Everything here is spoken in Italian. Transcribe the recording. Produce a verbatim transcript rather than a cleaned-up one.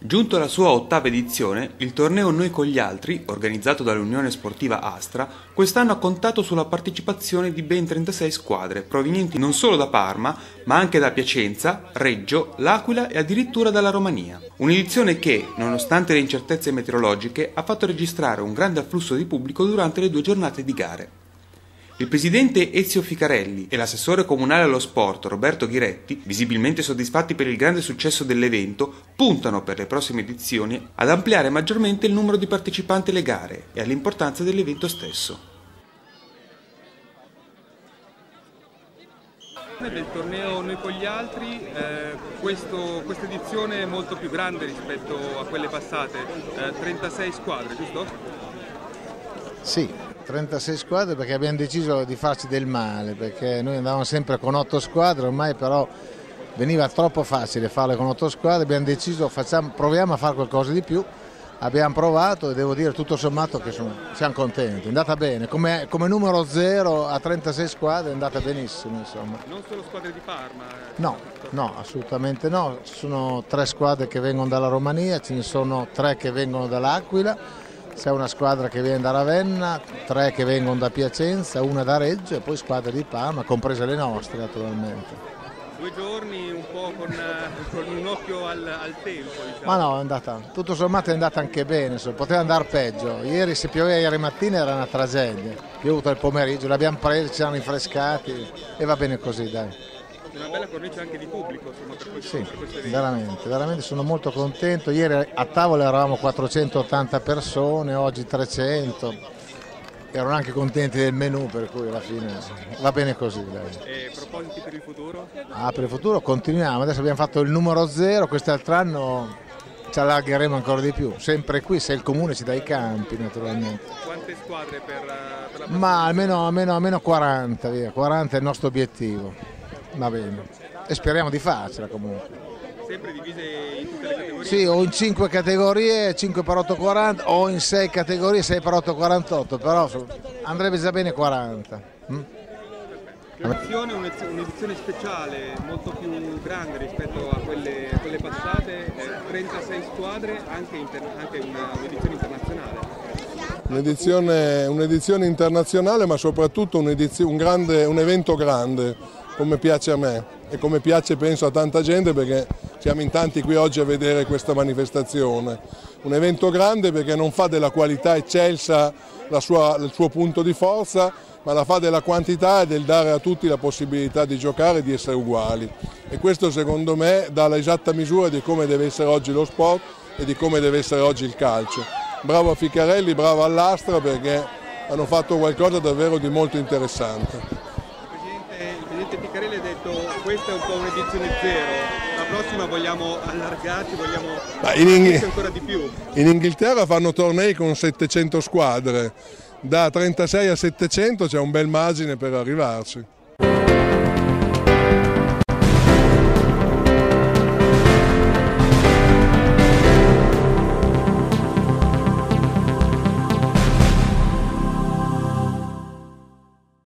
Giunto alla sua ottava edizione, il torneo Noi con gli altri, organizzato dall'Unione Sportiva Astra, quest'anno ha contato sulla partecipazione di ben trentasei squadre, provenienti non solo da Parma, ma anche da Piacenza, Reggio, L'Aquila e addirittura dalla Romania. Un'edizione che, nonostante le incertezze meteorologiche, ha fatto registrare un grande afflusso di pubblico durante le due giornate di gare. Il presidente Ezio Ficarelli e l'assessore comunale allo sport Roberto Ghiretti, visibilmente soddisfatti per il grande successo dell'evento, puntano per le prossime edizioni ad ampliare maggiormente il numero di partecipanti alle gare e all'importanza dell'evento stesso. Del torneo Noi con gli altri, eh, questa edizione è molto più grande rispetto a quelle passate, eh, trentasei squadre, giusto? Sì, trentasei squadre perché abbiamo deciso di farci del male, perché noi andavamo sempre con otto squadre, ormai però veniva troppo facile farle con otto squadre, abbiamo deciso facciamo, proviamo a fare qualcosa di più, abbiamo provato e devo dire tutto sommato che sono, siamo contenti, è andata bene, come, come numero zero a trentasei squadre è andata benissimo insomma. Non solo squadre di Parma? Eh. No, no, assolutamente no, ci sono tre squadre che vengono dalla Romania, ce ne sono tre che vengono dall'Aquila. C'è una squadra che viene da Ravenna, tre che vengono da Piacenza, una da Reggio e poi squadre di Parma, comprese le nostre naturalmente. Due giorni un po' con, con un occhio al, al tempo. Diciamo. Ma no, è andata, tutto sommato è andata anche bene, poteva andare peggio. Ieri se pioveva ieri mattina era una tragedia, piovuto il pomeriggio, l'abbiamo preso, ci siamo rinfrescati e va bene così dai. Una bella cornice anche di pubblico insomma, per questo, sì, per questo evento. veramente, veramente sono molto contento. Ieri a tavola eravamo quattrocentottanta persone, oggi trecento. Erano anche contenti del menù, per cui alla fine va bene così. Dai. E propositi per il futuro? Ah, per il futuro continuiamo, adesso abbiamo fatto il numero zero, quest'altro anno ci allargheremo ancora di più, sempre qui se il comune ci dà i campi naturalmente. Quante squadre per, per la Ma almeno, almeno, almeno quaranta, via. quaranta è il nostro obiettivo. Va bene, e speriamo di farcela comunque. Sempre divise in tutte le categorie? Sì, o in cinque categorie, cinque per otto quaranta, o in sei categorie, sei per otto quarantotto, però andrebbe già bene quaranta. Mm? L'edizione è un'edizione speciale, molto più grande rispetto a quelle, a quelle passate, trentasei squadre, anche, inter, anche un'edizione internazionale. Un'edizione, un'edizione internazionale, ma soprattutto un, un, grande, un evento grande, come piace a me e come piace penso a tanta gente, perché siamo in tanti qui oggi a vedere questa manifestazione. Un evento grande perché non fa della qualità eccelsa la sua, il suo punto di forza, ma la fa della quantità e del dare a tutti la possibilità di giocare e di essere uguali. E questo secondo me dà l'esatta misura di come deve essere oggi lo sport e di come deve essere oggi il calcio. Bravo a Ficarelli, bravo all'Astra perché hanno fatto qualcosa davvero di molto interessante. Il presidente Ficarelli ha detto questa è un po' un'edizione zero, la prossima vogliamo allargarci, vogliamo in ancora di più. In Inghilterra fanno tornei con settecento squadre, da trentasei a settecento c'è un bel margine per arrivarci.